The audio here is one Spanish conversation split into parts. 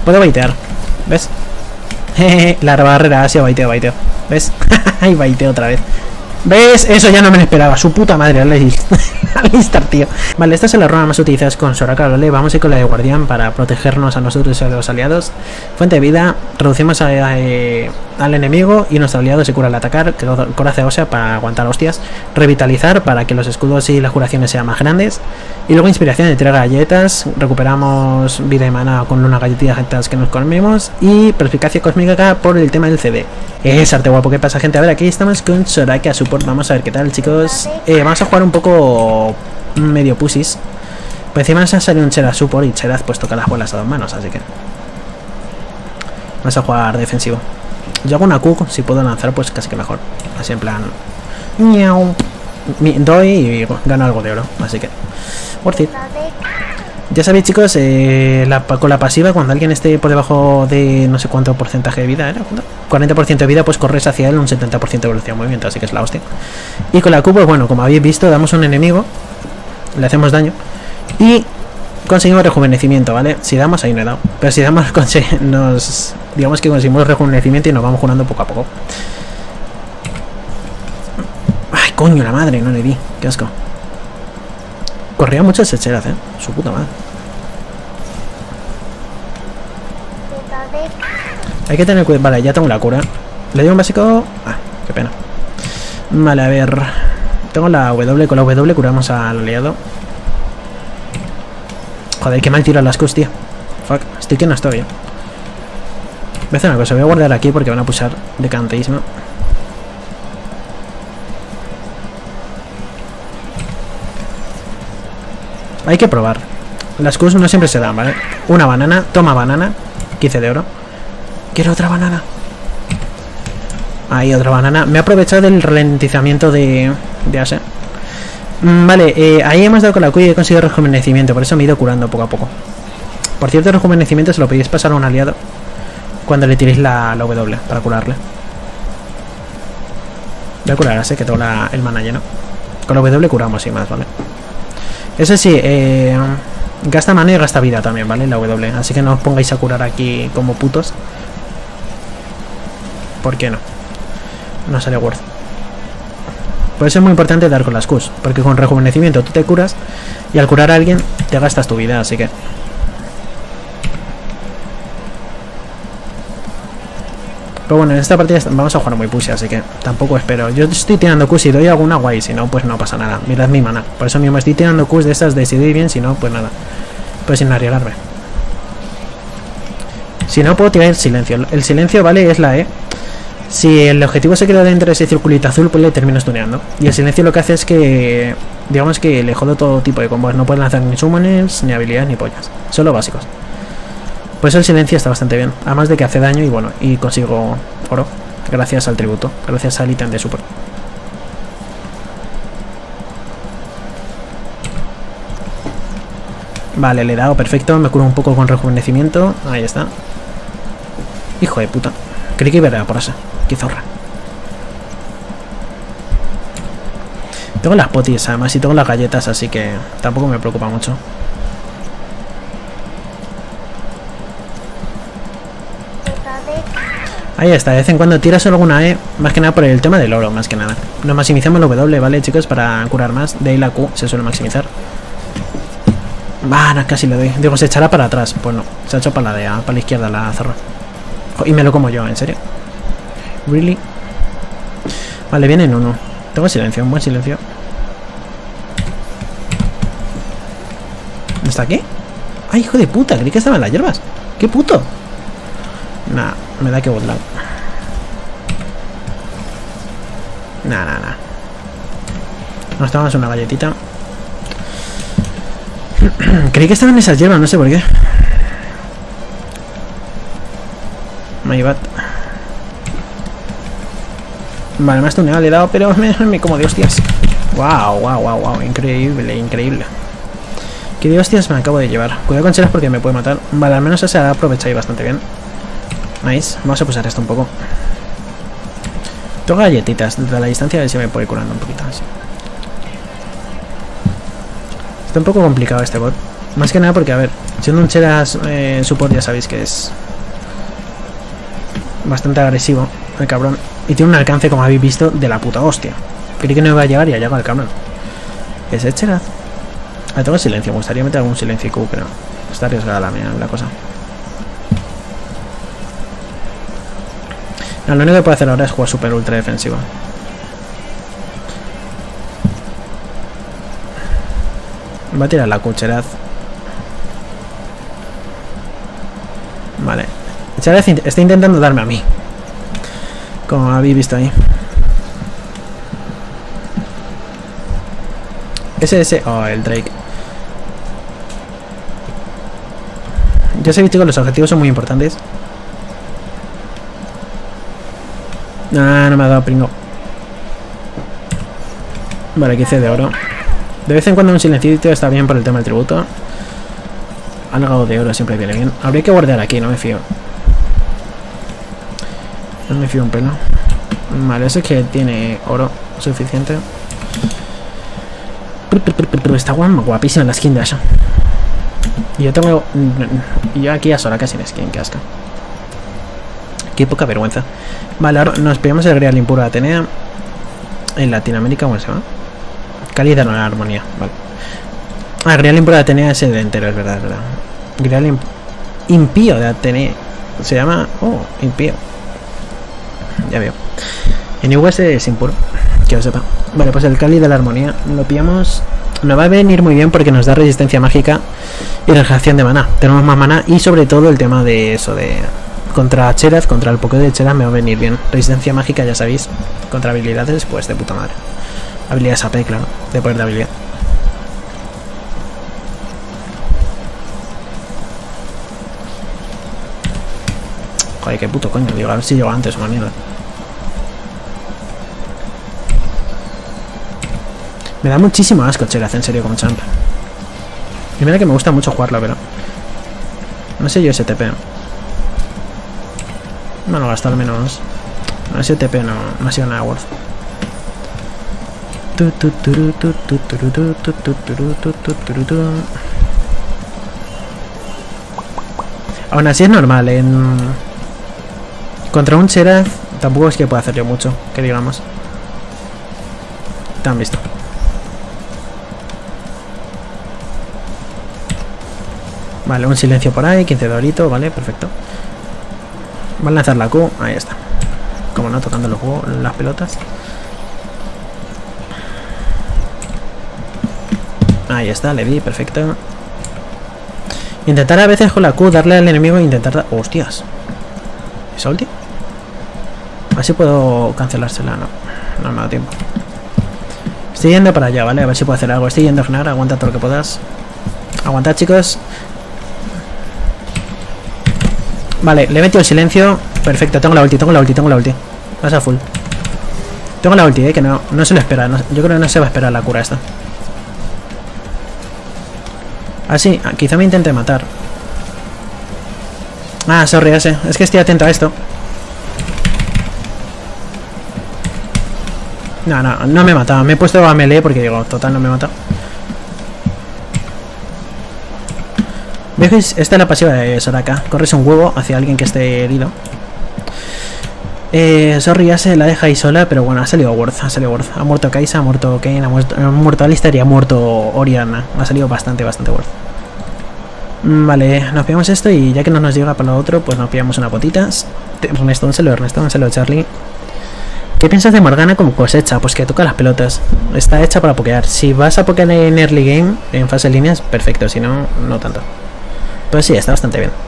Puedo baitear. ¿Ves? La barrera ha sido baiteo. ¿Ves? Ay, baiteo otra vez. ¿Ves? Eso ya no me lo esperaba. Su puta madre, Alistar, tío. Vale, esta es la rueda más utilizada con Soraka, ¿vale? Vamos a ir con la de guardián para protegernos a nosotros y a los aliados. Fuente de vida. Reducimos al enemigo y nuestro aliado se cura al atacar. Coraza ósea para aguantar hostias. Revitalizar para que los escudos y las curaciones sean más grandes. Y luego inspiración de 3 galletas. Recuperamos vida y mana con una galletita que nos comemos. Y perspicacia cósmica por el tema del CD. Es arte guapo. ¿Qué pasa, gente? A ver, aquí estamos con Soraka Support. Vamos a ver qué tal, chicos. Vamos a jugar un poco medio pusis. Pues encima nos ha salido un Cheraz Support y Cheraz pues toca las bolas a 2 manos, así que vamos a jugar defensivo. Yo hago una Q, si puedo lanzar pues casi que mejor. Así en plan miau. Doy y gano algo de oro, así que worth it. Ya sabéis, chicos, con la pasiva, cuando alguien esté por debajo de no sé cuánto porcentaje de vida, ¿era? 40% de vida, pues corres hacia él un 70% de velocidad de movimiento, así que es la hostia. Y con la Q, pues bueno, como habéis visto, damos a un enemigo, le hacemos daño y conseguimos rejuvenecimiento, ¿vale? Si damos, ahí no he dado, pero si damos, digamos que conseguimos rejuvenecimiento y nos vamos jugando poco a poco. Ay, coño, la madre, no le di, qué asco. Corría mucho ese Cheraz, su puta madre. Hay que tener cuidado. Vale, ya tengo la cura. Le doy un básico. Ah, qué pena. Vale, a ver. Tengo la W. Con la W curamos al aliado. Joder, qué mal tiro las Qs, tío. Fuck, estoy que no estoy. Voy a hacer una cosa. Voy a guardar aquí porque van a pushar de canteísmo. Hay que probar. Las Qs no siempre se dan, ¿vale? Una banana. Toma banana. 15 de oro. Quiero otra banana. Ahí, otra banana. Me he aprovechado del ralentizamiento de Ashe. Vale, ahí hemos dado con la Q y he conseguido rejuvenecimiento. Por eso me he ido curando poco a poco. Por cierto, el rejuvenecimiento se lo podéis pasar a un aliado cuando le tiréis la W para curarle. Voy a curar a Ashe, que tengo el mana lleno. Con la W curamos y más, ¿vale? Eso sí, gasta mana y gasta vida también, ¿vale? La W. Así que no os pongáis a curar aquí como putos. ¿Por qué no? No sale worth. Por eso es muy importante dar con las Qs. Porque con rejuvenecimiento tú te curas y al curar a alguien te gastas tu vida, así que... Pero bueno, en esta partida vamos a jugar muy pussy, así que tampoco espero. Yo estoy tirando Qs, si doy alguna guay, si no, pues no pasa nada. Mirad mi mana. Por eso mismo estoy tirando Qs de estas de si doy bien, si no, pues nada. Pues sin arriesgarme. Si no, puedo tirar el silencio. El silencio, vale, es la E. Si el objetivo se queda dentro de ese circulito azul, pues le termino stuneando. Y el silencio lo que hace es que... Digamos que le jodo todo tipo de combos. No pueden lanzar ni summoners, ni habilidades, ni pollas. Solo básicos. Por eso el silencio está bastante bien. Además de que hace daño y bueno, y consigo oro. Gracias al tributo. Gracias al ítem de super. Vale, le he dado, perfecto. Me curo un poco con rejuvenecimiento. Ahí está. Hijo de puta. Creí que iba a por esa. Qué zorra. Tengo las potis además y tengo las galletas, así que tampoco me preocupa mucho. Ahí está, de vez en cuando tiras solo alguna E, más que nada por el tema del oro, más que nada. Nos maximizamos la W, ¿vale, chicos? Para curar más. De ahí la Q se suele maximizar. Va, no, casi le doy. Digo, se echará para atrás. Pues no, se ha hecho para la izquierda la zorra. Y me lo como yo, ¿en serio? ¿Really? Vale, viene en uno. Tengo silencio, un buen silencio. ¿Está aquí? ¡Ay, hijo de puta! Creí que estaba en las hierbas. ¡Qué puto! Nah, me da que botlado. Nah. Nos tomamos una galletita. Creí que estaban en esas hierbas, no sé por qué. My bad. Vale, me ha stuneado, le he dado, pero me como de hostias. Wow. Increíble. ¿Qué de hostias me acabo de llevar? Cuidado con Cheraz porque me puede matar. Vale, al menos se ha aprovechado bastante bien. Nice. Vamos a pulsar esto un poco. Tengo galletitas desde la distancia, a ver si me puede curando un poquito así. Está un poco complicado este bot. Más que nada porque, a ver, siendo un Cheras support ya sabéis que es bastante agresivo el cabrón. Y tiene un alcance, como habéis visto, de la puta hostia. Creí que no iba a llegar y ya llega el cabrón. Ese Cheras. Ah, tengo silencio, me gustaría meter algún silencio Q, pero está arriesgada la cosa. No, lo único que puedo hacer ahora es jugar super ultra defensivo. Va a tirar la Q, Cheraz. Vale. Cheraz está intentando darme a mí, como habéis visto ahí. Ese. Oh, el Drake. Ya sabéis, chicos, los objetivos son muy importantes. Ah, no me ha dado pringo. Vale, 15 de oro. De vez en cuando un silencito está bien por el tema del tributo. Algo de oro siempre viene bien. Habría que guardar aquí, no me fío. No me fío un pelo. Vale, eso es que tiene oro suficiente. Está guapísima la skin de Asha. Y yo tengo... Y yo aquí a Soraka sin skin, qué asco. Qué poca vergüenza. Vale, ahora nos pillamos el Grial Impuro de Atenea. En Latinoamérica, ¿cómo se llama? Cálida no la armonía, vale. Ah, Grial Impuro de Atenea es el entero, es verdad, es verdad. Grial Impío de Atenea. Se llama... Oh, Impío. Ya veo. En US es impuro, que lo sepa. Vale, pues el Cáliz de la Armonía lo pillamos. Nos va a venir muy bien porque nos da resistencia mágica y regeneración de maná. Tenemos más maná y sobre todo el tema de eso de... Contra Cheraz, contra el Poké de Cheraz me va a venir bien. Resistencia mágica, ya sabéis. Contra habilidades, pues de puta madre. Habilidades AP, claro. De poder de habilidad. Joder, qué puto coño. Digo, a ver si llego antes, una mierda. Me da muchísimo asco Cheraz, en serio, como champ. Y mira que me gusta mucho jugarlo, pero... No sé yo ese TP. Bueno, gastar menos... No, ese TP no ha sido nada worth. Aún así es normal, contra un Cheraz tampoco es que pueda hacer yo mucho, que digamos. Te han visto. Vale, un silencio por ahí, 15 de orito, vale, perfecto. Van a lanzar la Q, ahí está. Como no, tocando los juegos, las pelotas. Ahí está, le di, perfecto. Intentar a veces con la Q darle al enemigo e intentar... ¡Hostias! ¿Esa ulti? Así puedo cancelársela, no me ha dado tiempo. Estoy yendo para allá, ¿vale? A ver si puedo hacer algo. Estoy yendo a Gnar, aguanta todo lo que puedas. Aguantad, chicos. Vale, le he metido el silencio. Perfecto, tengo la ulti. Vas a full. Tengo la ulti, que no se lo espera. No, yo creo que no se va a esperar la cura esta. Ah, sí, quizá me intente matar. Ah, sorry, es que estoy atento a esto. No me he matado. Me he puesto a melee porque digo, total, no me he matado. ¿Veis? Esta es la pasiva de Soraka. Corres un huevo hacia alguien que esté herido. Sorry, ya se la deja ahí sola, pero bueno, ha salido Worth. Ha muerto Kaisa, ha muerto Kane, ha muerto Alistar y ha muerto Orianna. Ha salido bastante Worth. Vale, nos pillamos esto y ya que no nos llega para lo otro, pues nos pillamos una potitas. Ernestónselo, Charlie. ¿Qué piensas de Morgana como cosecha? Pues que toca las pelotas. Está hecha para pokear. Si vas a pokear en early game, en fase líneas, perfecto. Si no, no tanto. Pues sí, está bastante bien.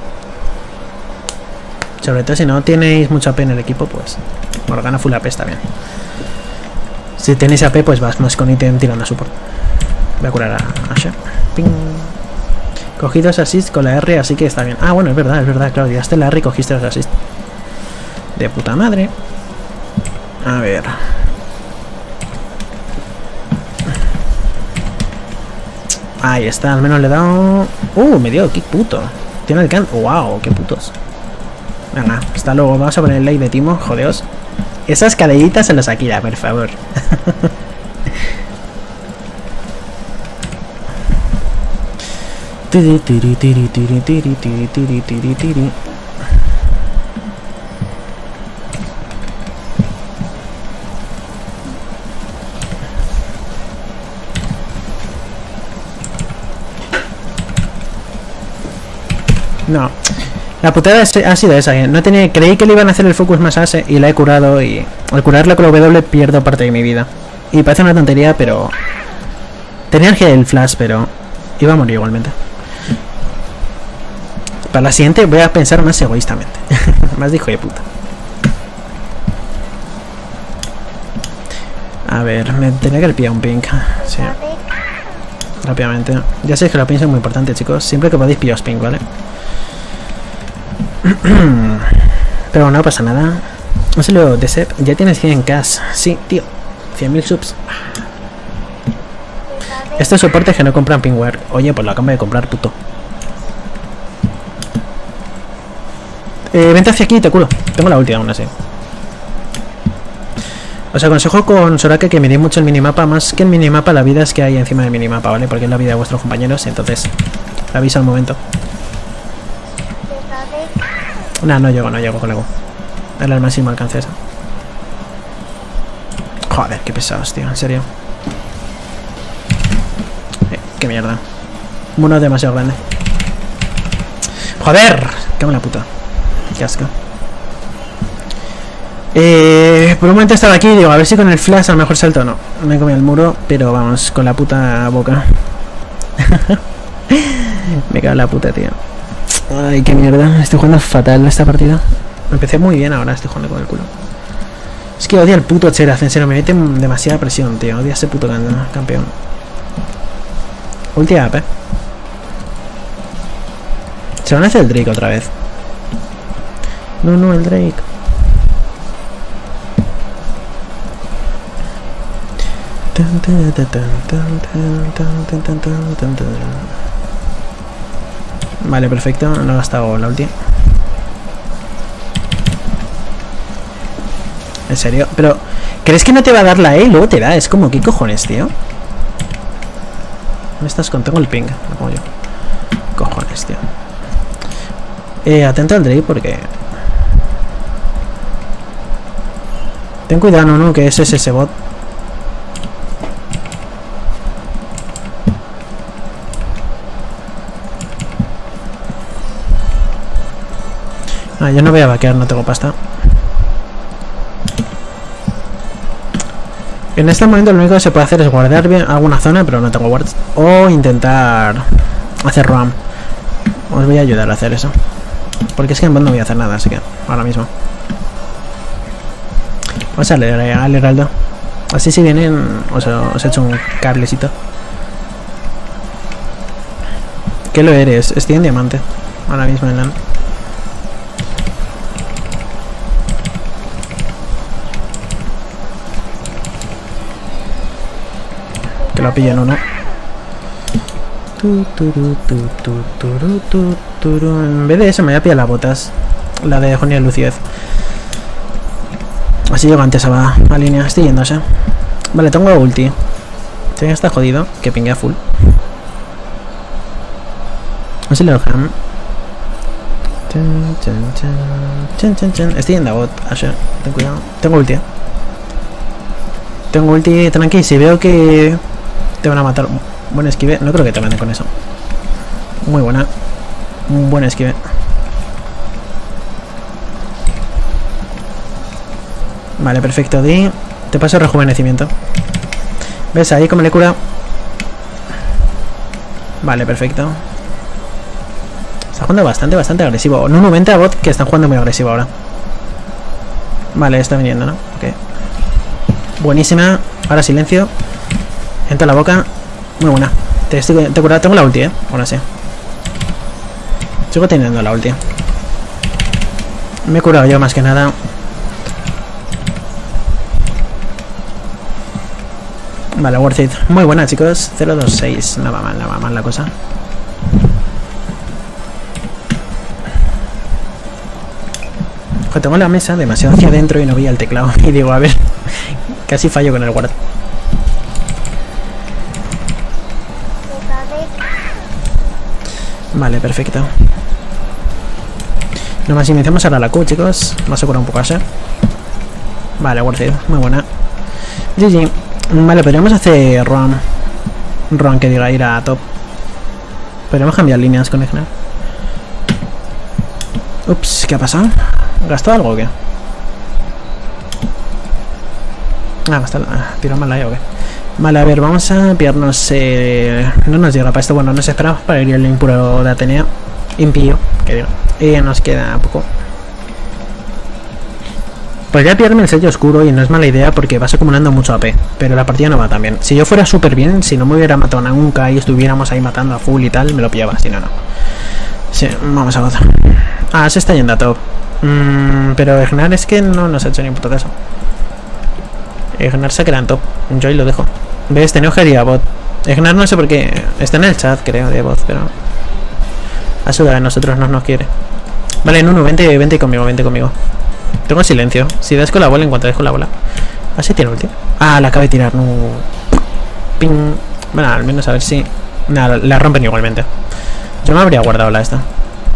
Sobre todo si no tenéis mucho AP en el equipo, pues Morgana full AP está bien. Si tenéis AP, pues vas más con ítem tirando a support. Voy a curar a Asha. Ping. Cogí 2 assists con la R, así que está bien. Ah, bueno, es verdad, claro. Tiraste la R y cogiste 2 assists. De puta madre. A ver. Ahí está, al menos le he dado... me dio, qué puto. Tiene alcance. Wow, qué putos. Venga, hasta luego. Vamos a poner el like de Timo, jodeos. Esas cadenitas en la Shakira, por favor. Tiri, tiri, tiri, tiri, tiri, tiri, tiri, tiri, tiri. No, la putada ha sido esa, ¿eh? No tenía, creí que le iban a hacer el focus más ase y la he curado, y al curarla con la W pierdo parte de mi vida. Y parece una tontería, pero tenía energía del flash, pero iba a morir igualmente. Para la siguiente voy a pensar más egoístamente. Más de hijo de puta. A ver, me tenía que pillar un pink. Sí. Rápidamente. Ya sabéis que la pink es muy importante, chicos. Siempre que podéis pillaros pink, ¿vale? Pero no pasa nada. No se lo de Sep. Ya tienes 100 cash. Sí, tío. 100.000 subs. Estos soportes que no compran pinkware. Oye, pues lo acabo de comprar, puto. Vente hacia aquí y te culo. Tengo la última aún así. Os aconsejo con Soraka que miréis mucho el minimapa. Más que el minimapa, la vida es que hay encima del minimapa, ¿vale? Porque es la vida de vuestros compañeros. Entonces, avisa al momento. No, no llego, colega. Era el máximo alcance esa. Joder, qué pesados, tío, en serio. Qué mierda. Uno es demasiado grande. Joder, cago en la puta. Qué asco. Por un momento estaba aquí y digo, a ver si con el flash a lo mejor salto o no. Me he comido el muro, pero vamos, con la puta boca. Me cago en la puta, tío. Ay, qué mierda. Estoy jugando fatal esta partida. Empecé muy bien, ahora estoy jugando con el culo. Es que odio al puto Cheraz, en serio, me mete demasiada presión, tío. Odio a ese puto campeón. Ulti AP. Se van a hacer el Drake otra vez. No, el Drake. Vale, perfecto. No he gastado la ulti. En serio, pero ¿crees que no te va a dar la E y luego te da? Es como, ¿qué cojones, tío? ¿Dónde estás con? Tengo el ping, lo pongo yo. Cojones, tío. Atento al Drake porque... Ten cuidado, no, que ese es ese bot. Ah, yo no voy a vaquear, no tengo pasta. En este momento lo único que se puede hacer es guardar bien alguna zona, pero no tengo wards. O intentar hacer roam. Os voy a ayudar a hacer eso. Porque es que en bot no voy a hacer nada, así que ahora mismo. Vamos a leer al heraldo. Así si vienen os he hecho un cablecito. ¿Qué lo eres? Estoy en diamante. Ahora mismo en LAN. Que lo pillen uno. En vez de eso me voy a pillar las botas. La de Jonia Luciez. Así llego antes a la línea. Estoy yéndose. Vale, tengo ulti. Si está jodido, que pinguea full. No sé, le ham. Estoy en la bot, Asher. Ten cuidado. Tengo ulti. Tengo ulti, tranqui. Si veo que te van a matar. Buen esquive. No creo que te maten con eso. Muy buena. Un buen esquive. Vale, perfecto. Di. Te paso rejuvenecimiento. ¿Ves ahí cómo le cura? Vale, perfecto. Está jugando bastante agresivo. No, 90 bot que están jugando muy agresivo ahora. Vale, está viniendo, ¿no? Ok. Buenísima. Ahora silencio. Entra la boca. Muy buena. Te he curado. Tengo la ulti, ahora sí. Sigo teniendo la ulti. Me he curado yo más que nada. Vale, worth it. Muy buena, chicos. 026. No va mal la cosa. Ojo, tengo la mesa demasiado hacia adentro y no veía el teclado. Y digo, a ver, casi fallo con el guard. Vale, perfecto. Nomás iniciamos ahora la Q, chicos. Vamos a curar un poco a ser. Vale, worth, muy buena. GG. Vale, podríamos hacer run que diga ir a top. Podríamos cambiar líneas con Egnar. Ups, ¿qué ha pasado? ¿Gastó algo o qué? Tiro mal ahí o qué. Vale, a ver, vamos a pillarnos. No nos llega para esto. Bueno, nos esperamos para ir el impuro de Atenea. Impío, que digo. Y nos queda poco. Podría pillarme el sello oscuro y no es mala idea porque vas acumulando mucho AP. Pero la partida no va tan bien. Si yo fuera súper bien, si no me hubiera matado nunca y estuviéramos ahí matando a full y tal, me lo pillaba. Si no, no. Sí, vamos a ver. Ah, se está yendo a top. Pero Egnar es que no nos ha hecho ni puto caso. Egnar se queda en top. Yo ahí lo dejo. ¿Ves? Tenía ojería bot. Egnar no sé por qué. Está en el chat, creo, de voz, pero a su de nosotros no nos quiere. Vale, Nunu, vente conmigo, vente conmigo. Tengo silencio. Si das con la bola, en cuanto des con la bola. Ah, sí tiene ulti. Ah, la acaba de tirar. No. Ping. Bueno, al menos a ver si. Nada, la rompen igualmente. Yo me habría guardado la esta.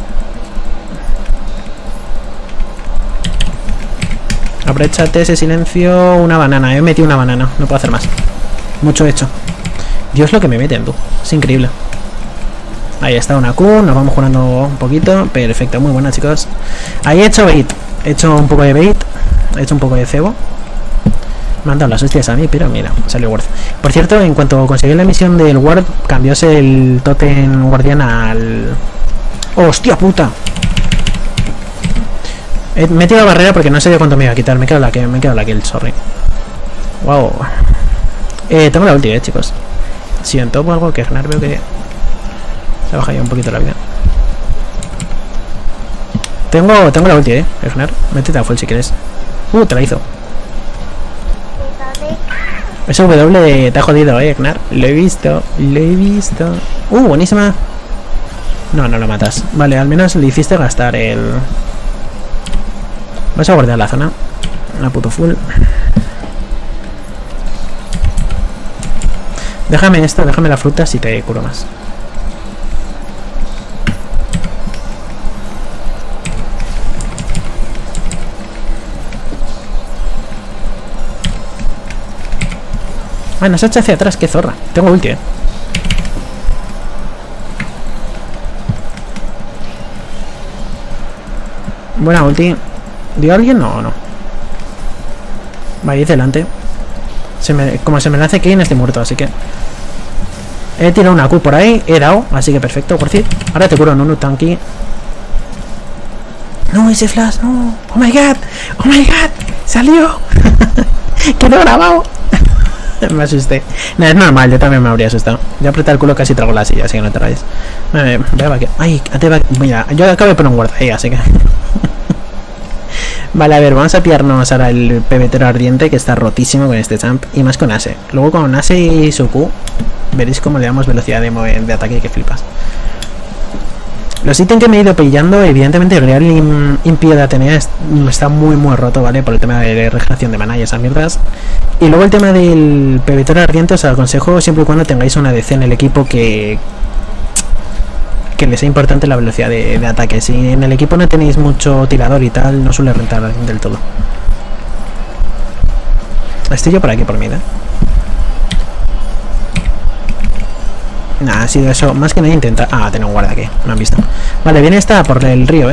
Aprovechate ese silencio. Una banana. He metido una banana. No puedo hacer más. Mucho hecho. Dios, lo que me meten, tú. Es increíble. Ahí está una Q. Nos vamos jugando un poquito. Perfecto. Muy buena, chicos. Ahí he hecho bait. He hecho un poco de bait. He hecho un poco de cebo. Me han dado las hostias a mí, pero mira, salió worth. Por cierto, en cuanto conseguí la misión del ward, cambióse el totem guardián al... ¡Hostia puta! He metido la barrera porque no sabía cuánto me iba a quitar. Me quedo la kill, sorry. Wow. Tengo la ulti, chicos. Si en top o algo que Egnar veo que se baja ya un poquito la vida. Tengo la ulti, Egnar. Métete a full si quieres. Te la hizo. Ese W te ha jodido, Egnar. Lo he visto, lo he visto. Buenísima. No, no lo matas. Vale, al menos le hiciste gastar el... Vas a guardar la zona. Una puto full. Déjame esto, déjame la fruta si te curo más. Bueno, se ha hecho hacia atrás, qué zorra. Tengo ulti, Buena ulti. ¿Dio alguien? No, no. Vaya, delante. Como se me lance Kane, estoy muerto, así que... He tirado una Q por ahí, he dado, así que perfecto, por decir. Ahora te curo Nunu Tanky. No, ese flash, no. Oh my god, oh my god, salió. Quedó grabado. Me asusté. No, es normal, yo también me habría asustado. Yo apreté el culo, casi trago la silla, así que no te rayes. Ay, mira, yo acabo de poner un guarda ahí, así que... Vale, a ver, vamos a pillarnos ahora el pebetero ardiente, que está rotísimo con este champ, y más con Ase. Luego con Ase y su Q, veréis cómo le damos velocidad de ataque que flipas. Los ítems que me he ido pillando, evidentemente el Real Impío de Atenea está muy roto, ¿vale? Por el tema de regeneración de mana y esas mierdas. Y luego el tema del pebetero ardiente os aconsejo siempre y cuando tengáis una DC en el equipo que les sea importante la velocidad de ataque. Si en el equipo no tenéis mucho tirador y tal, no suele rentar del todo. Estoy yo por aquí por mí, Nada, ha sido eso. Más que nada intenta... Ah, tengo un guarda aquí. Me han visto. Vale, viene esta por el río,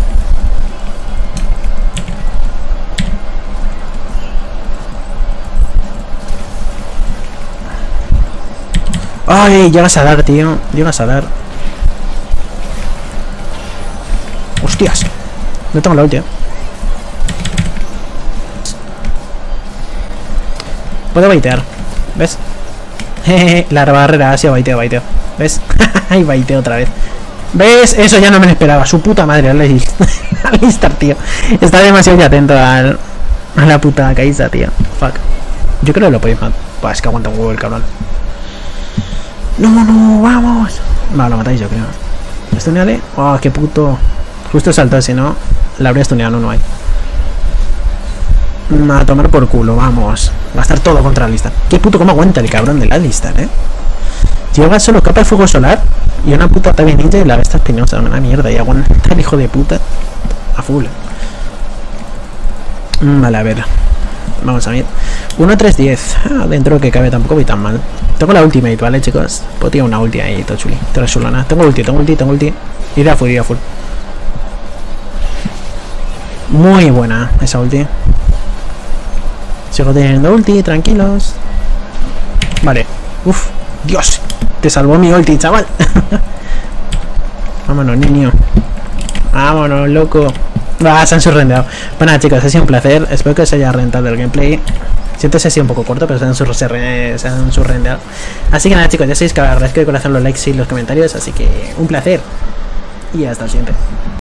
Ay, llegas a dar, tío. Llegas a dar. Hostias. No tengo la ulti, Puedo baitear. ¿Ves? La barrera Asia, baiteo. ¿Ves? Ay, baiteo otra vez. ¿Ves? Eso ya no me lo esperaba. Su puta madre, Alistar, tío. Está demasiado ya atento a la puta Kaisa, tío. Fuck. Yo creo que lo podéis matar. Pues es que aguanta un huevo el cabrón. No, vamos. Vale, lo matáis yo creo. ¿Estuneale? Oh, qué puto. Justo saltó, si no, la habría estuneado, no hay. A tomar por culo, vamos. Va a estar todo contra Alistar. Qué puto cómo aguanta el cabrón del Alistar, Lleva solo capa de fuego solar y una puta tabla ninja y la bestia espinosa. Una mierda. Y aguanta el hijo de puta a full. Vale, a ver. Vamos a ver. 1-3-10. Dentro que cabe tampoco voy tan mal. Tengo la ultimate, ¿vale, chicos? Puedo tirar una ulti ahí, todo chuli. Te chulona. Tengo ulti. Iré a full. Muy buena esa ulti. Sigo teniendo ulti, tranquilos. Vale. Uf. Dios. Te salvó mi ulti, chaval. Vámonos, niño. Vámonos, loco. Se han surrendeado. Bueno, chicos, ha sido un placer. Espero que os haya rentado el gameplay. Siento que sea un poco corto, pero se han surrendeado. Así que nada, chicos, ya sabéis que agradezco de corazón los likes y los comentarios. Así que un placer. Y hasta el siguiente.